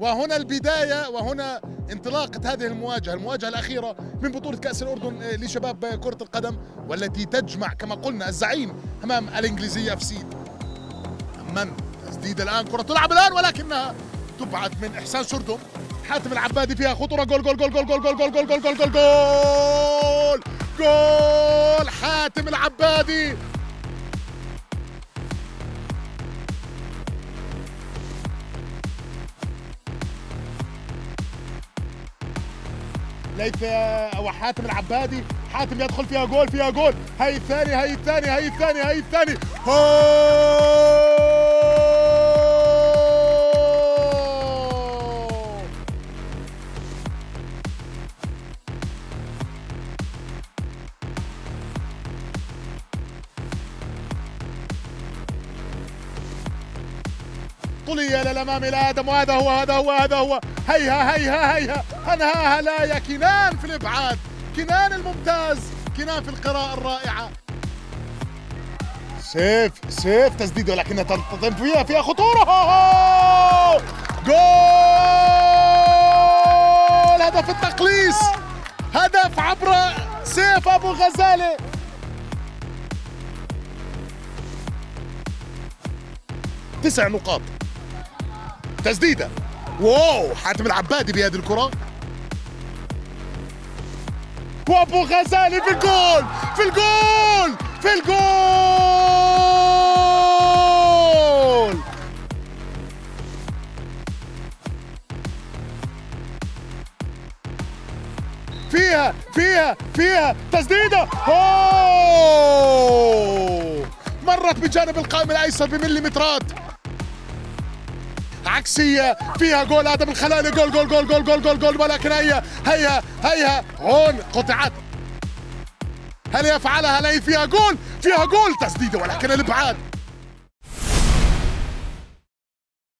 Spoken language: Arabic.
وهنا البداية وهنا انطلاقة هذه المواجهة الأخيرة من بطولة كأس الأردن لشباب كرة القدم، والتي تجمع كما قلنا الزعيم أمام الإنجليزية FC. من تسديد الآن، كرة تلعب الآن ولكنها تبعد من إحسان سردم. حاتم العبادي فيها خطورة، جول جول جول جول جول جول جول جول جول جول جول جول جول حاتم العبادي. ليث او حاتم العبادي، حاتم يدخل فيها جول، فيها جول، هي الثاني هي الثاني هي الثاني هي الثاني، طلية للامام الى ادم، وهذا هو هذا هو هذا هو، هيها هيها هيها، انهاها لا يا كنان في الابعاد، كنان الممتاز، كنان في القراءة الرائعة. سيف تسديده ولكنها تنتظم فيها خطورة، جول، هدف التقليص، هدف عبر سيف ابو غزالة. تسع نقاط، تسديدة، واو حاتم العبادي بهذه الكرة، وابو غزالي في الجول في الجول في الجول. فيها تسديدة، أوه مرت بجانب القائم الايسر بمليمترات، عكسية، فيها جول آدم الخلالي، جول جول جول جول جول جول جول، ولكن هيا هون قطعت، هل يفعلها ليث؟ فيها جول تسديدة ولكن الابعاد.